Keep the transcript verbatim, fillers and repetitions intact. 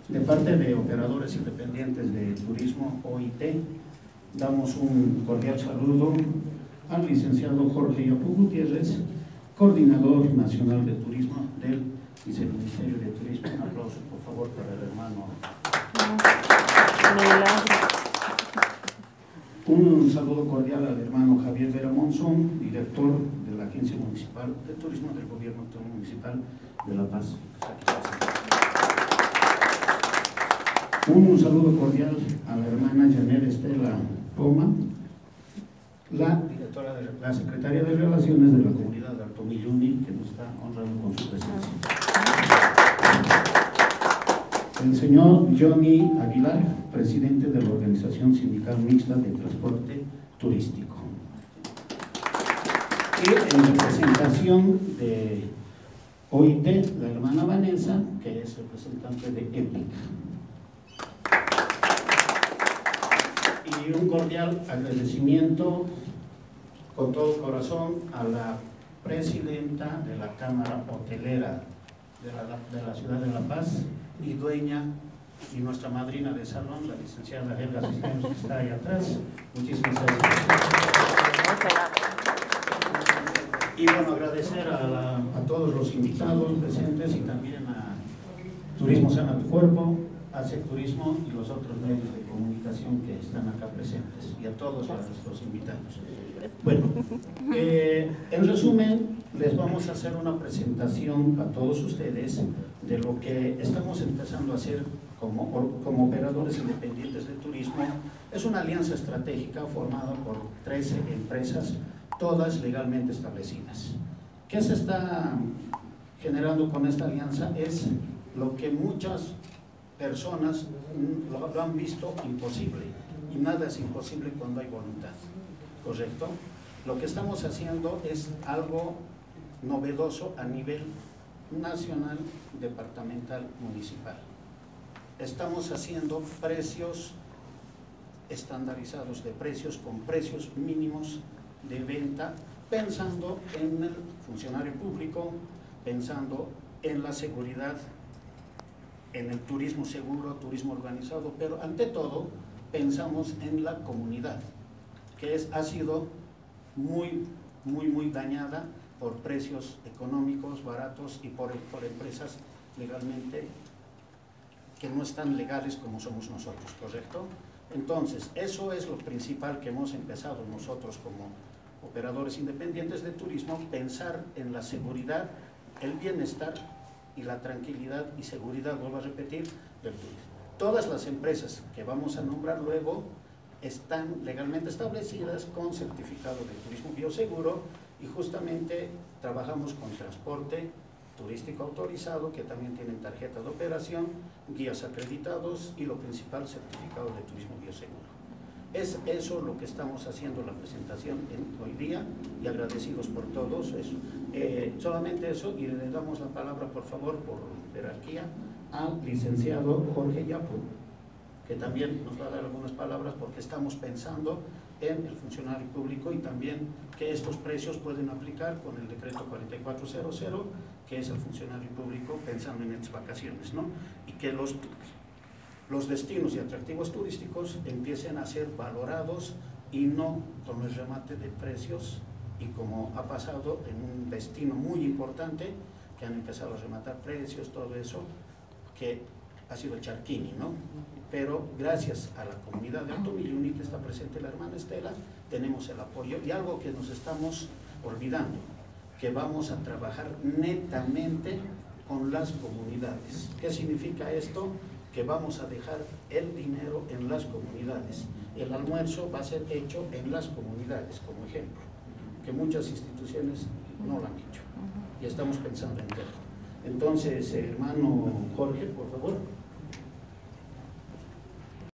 De parte de Operadores Independientes de Turismo, O I T, damos un cordial saludo al licenciado Jorge Yapú Gutiérrez, Coordinador Nacional de Turismo del Viceministerio de Turismo. Un aplauso, por favor, para el hermano. Un saludo cordial al hermano Javier Vera Monzón, director de la Agencia Municipal de Turismo del Gobierno Municipal de La Paz. Un saludo cordial a la hermana Janet Estela Poma, la directora de la Secretaría de Relaciones de la Comunidad de Alto Milluni, que nos está honrando con su presencia. El señor Johnny Aguilar, presidente de la Organización Sindical Mixta de Transporte Turístico. Y en representación de O I T, la hermana Vanessa, que es representante de EPIC. Y un cordial agradecimiento con todo corazón a la presidenta de la Cámara Hotelera de la, de la ciudad de La Paz y dueña y nuestra madrina de salón, la licenciada Helga Sistemas, que está ahí atrás. Muchísimas gracias. Y bueno, agradecer a, la, a todos los invitados presentes y también a Turismo Sana tu Cuerpo, A C E Turismo y los otros medios de comunicación que están acá presentes, y a todos los, los invitados. Bueno, eh, en resumen, les vamos a hacer una presentación a todos ustedes de lo que estamos empezando a hacer como, como operadores independientes de turismo. Es una alianza estratégica formada por trece empresas, todas legalmente establecidas. ¿Qué se está generando con esta alianza? Es lo que muchas personas lo, lo han visto imposible, y nada es imposible cuando hay voluntad, ¿correcto? Lo que estamos haciendo es algo novedoso a nivel nacional, departamental, municipal. Estamos haciendo precios estandarizados de precios con precios mínimos de venta, pensando en el funcionario público, pensando en la seguridad, en el turismo seguro, turismo organizado, pero ante todo pensamos en la comunidad, que es, ha sido muy, muy, muy dañada por precios económicos, baratos, y por, por empresas legalmente que no están legales como somos nosotros, ¿correcto? Entonces, eso es lo principal que hemos empezado nosotros como operadores independientes de turismo, pensar en la seguridad, el bienestar y la tranquilidad y seguridad, vuelvo a repetir, del turismo. Todas las empresas que vamos a nombrar luego están legalmente establecidas con certificado de turismo bioseguro, y justamente trabajamos con transporte turístico autorizado, que también tienen tarjeta de operación, guías acreditados y lo principal, certificado de turismo bioseguro. Es eso lo que estamos haciendo la presentación en, hoy día, y agradecidos por todos eso. Eh, solamente eso, y le damos la palabra, por favor, por jerarquía, al licenciado Jorge Yapú, que también nos va a dar algunas palabras, porque estamos pensando en el funcionario público y también que estos precios pueden aplicar con el decreto cuarenta y cuatro cero cero, que es el funcionario público pensando en estas vacaciones, ¿no? Y que los, los destinos y atractivos turísticos empiecen a ser valorados y no con el remate de precios, y como ha pasado en un destino muy importante, que han empezado a rematar precios, todo eso, que ha sido Charquini, ¿no? Pero gracias a la comunidad de Alto Milluni, que está presente la hermana Estela, tenemos el apoyo, y algo que nos estamos olvidando, que vamos a trabajar netamente con las comunidades. ¿Qué significa esto? Que vamos a dejar el dinero en las comunidades. El almuerzo va a ser hecho en las comunidades, como ejemplo, que muchas instituciones no lo han hecho, y estamos pensando en todo. Entonces, hermano Jorge, por favor.